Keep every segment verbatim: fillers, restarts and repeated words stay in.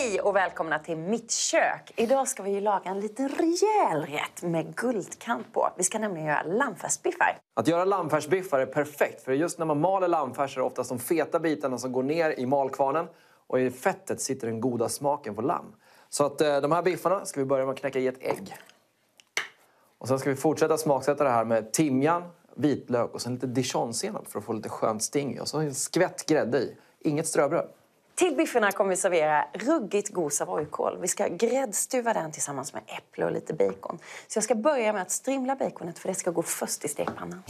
Hej och välkomna till mitt kök. Idag ska vi ju laga en liten rejäl rätt med guldkant på. Vi ska nämligen göra lammfärsbiffar. Att göra lammfärsbiffar är perfekt, för just när man maler lammfärs är det oftast de feta bitarna som går ner i malkvarnen. Och i fettet sitter den goda smaken på lamm. Så att eh, de här biffarna ska vi börja med att knäcka i ett ägg. Och sen ska vi fortsätta smaksätta det här med timjan, vitlök och sen lite dijonsenap för att få lite skönt sting i. Och så en skvätt grädde i. Inget ströbröd. Till biffarna kommer vi servera ruggigt god savoykål. Vi ska gräddstuva den tillsammans med äpple och lite bacon. Så jag ska börja med att strimla baconet, för det ska gå först i stekpannan.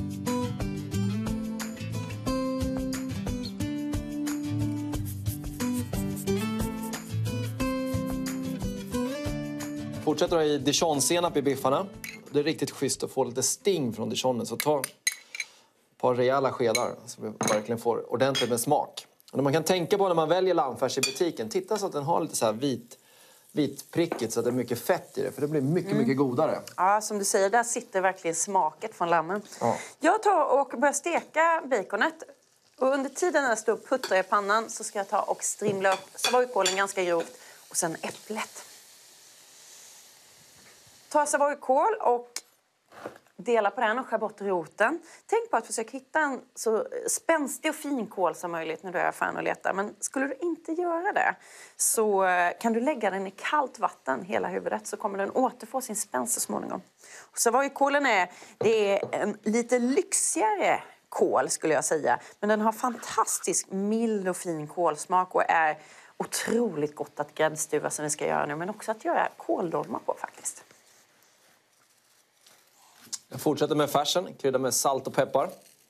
Fortsätter då i dijonsenap i biffarna. Det är riktigt schysst att få lite sting från dijonen. Så ta ett par rejäla skedar så vi verkligen får ordentligt med smak. Och man kan tänka på när man väljer lammfärs i butiken. Titta så att den har lite så här vit, vitprickigt så att det är mycket fett i det. För det blir mycket, mm. mycket godare. Ja, som du säger, där sitter verkligen smaket från lammen. Ja. Jag tar och börjar steka baconet. Och under tiden när jag står och puttrar i pannan så ska jag ta och strimla upp savoykålen ganska grovt. Och sen äpplet. Ta savoykål och dela på den och skär bort roten. Tänk på att försöka hitta en så spänstig och fin kål som möjligt när du är i affären och letar. Men skulle du inte göra det så kan du lägga den i kallt vatten hela huvudet, så kommer den återfå sin spänst så småningom. Och savoykålen är, det är en lite lyxigare kål skulle jag säga. Men den har fantastisk mild och fin kålsmak och är otroligt gott att gräddstuva som vi ska göra nu. Men också att göra kåldolmar på faktiskt. Jag fortsätter med färsen, krydda med salt och peppar.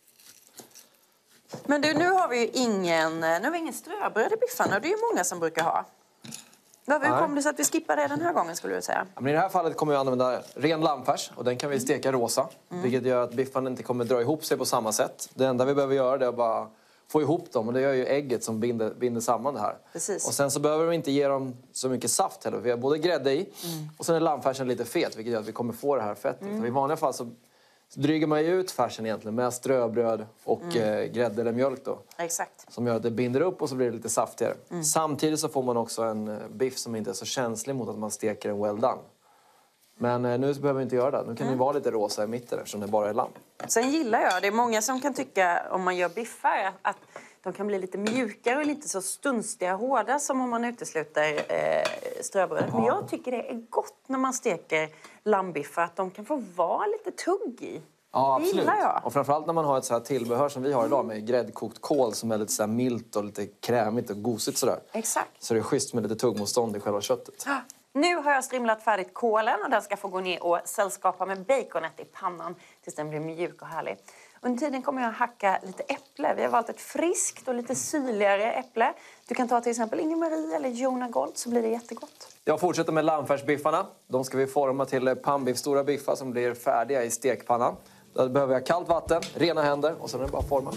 Men du, nu har vi ju ingen, nu har vi ingen ströbröd i biffarna. Det är ju många som brukar ha. Hur kom det så att vi skippar det den här gången skulle du säga? Men i det här fallet kommer vi använda ren lammfärs och den kan vi steka rosa. Mm. Vilket gör att biffarna inte kommer dra ihop sig på samma sätt. Det enda vi behöver göra är att bara få ihop dem, och det gör ju ägget som binder, binder samman det här. Precis. Och sen så behöver vi inte ge dem så mycket saft heller. Vi har både grädde i mm. och sen är lammfärsen lite fet, vilket gör att vi kommer få det här fettet. Mm. För i vanliga fall så dryger man ju ut färsen egentligen med ströbröd och mm. eh, grädde eller mjölk då. Exakt. Som gör att det binder upp och så blir det lite saftigare. Mm. Samtidigt så får man också en biff som inte är så känslig mot att man steker en well done. Men eh, nu så behöver vi inte göra det. Nu kan mm. det vara lite rosa i mitten eftersom det bara är lamm. Sen gillar jag, det är många som kan tycka om man gör biffar att de kan bli lite mjukare och lite så stunstiga hårda som om man utesluter eh, ströbrödet. Ja. Men jag tycker det är gott när man steker lammbiffar att de kan få vara lite tugg i. Ja, det absolut. Gillar jag. Och framförallt när man har ett så här tillbehör som vi har idag med gräddkokt kål som är lite så här milt och lite krämigt och gosigt sådär. Exakt. Så det är schysst med lite tuggmotstånd i själva köttet. Ah. Nu har jag strimlat färdigt kålen och den ska få gå ner och sällskapa med baconet i pannan tills den blir mjuk och härlig. Under tiden kommer jag hacka lite äpple. Vi har valt ett friskt och lite syrligare äpple. Du kan ta till exempel Inge-Marie eller Jona Gold så blir det jättegott. Jag fortsätter med lammfärsbiffarna. De ska vi forma till pannbiff, stora biffar som blir färdiga i stekpannan. Då behöver jag kallt vatten, rena händer och sen är det bara att forma.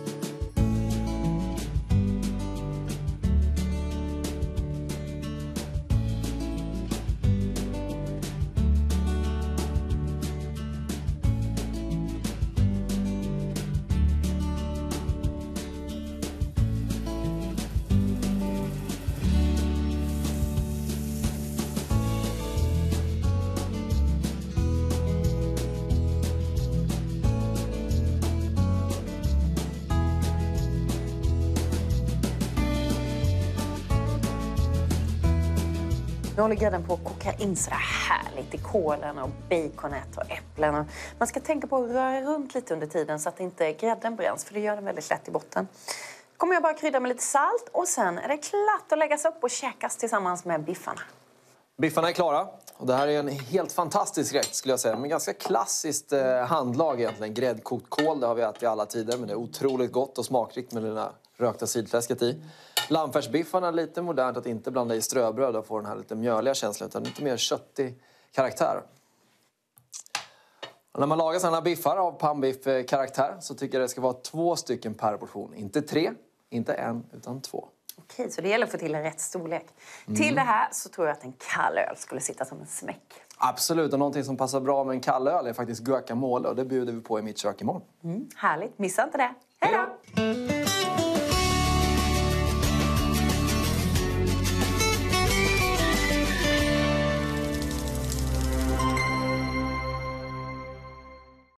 Nu håller grädden på att koka in så härligt i kålen och baconet och äpplen. Man ska tänka på att röra runt lite under tiden så att inte grädden bränns, för det gör den väldigt lätt i botten. Kommer jag bara krydda med lite salt och sen är det klart att läggas upp och käkas tillsammans med biffarna. Biffarna är klara och det här är en helt fantastisk rätt skulle jag säga. Men ganska klassiskt eh, handlag egentligen. Gräddkokt kål, det har vi ätit i alla tider, men det är otroligt gott och smakrikt med det där rökta sidfläsket i. Lammfärsbiffarna är lite modernt att inte blanda i ströbröd och få den här lite mjöliga känslan, utan lite mer köttig karaktär. Och när man lagar sådana här biffar av pannbiff-karaktär så tycker jag det ska vara två stycken per portion. Inte tre, inte en, utan två. Okej, så det gäller att få till en rätt storlek. Mm. Till det här så tror jag att en kall öl skulle sitta som en smäck. Absolut, och någonting som passar bra med en kall öl är faktiskt guacamole. Och det bjuder vi på i mitt kök imorgon. Mm, härligt, missa inte det. Hej då!